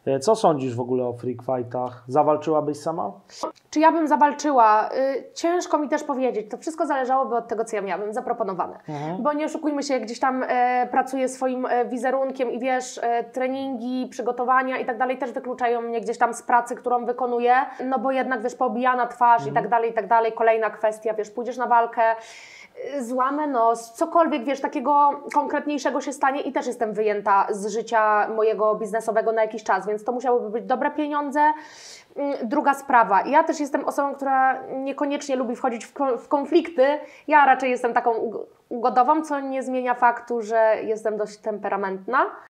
Co sądzisz w ogóle o freak fightach? Zawalczyłabyś sama? Czy ja bym zawalczyła? Ciężko mi też powiedzieć. To wszystko zależałoby od tego, co ja miałabym zaproponowane. Bo nie oszukujmy się, gdzieś tam pracuję swoim wizerunkiem i wiesz, treningi, przygotowania i tak dalej też wykluczają mnie gdzieś tam z pracy, którą wykonuję. No bo jednak, wiesz, poobijana twarz i tak dalej, i tak dalej. Kolejna kwestia, wiesz, pójdziesz na walkę, złamę nos, cokolwiek, wiesz, takiego konkretniejszego się stanie i też jestem wyjęta z życia mojego biznesowego na jakiś czas, więc to musiałyby być dobre pieniądze. Druga sprawa, ja też jestem osobą, która niekoniecznie lubi wchodzić w konflikty, ja raczej jestem taką ugodową, co nie zmienia faktu, że jestem dość temperamentna.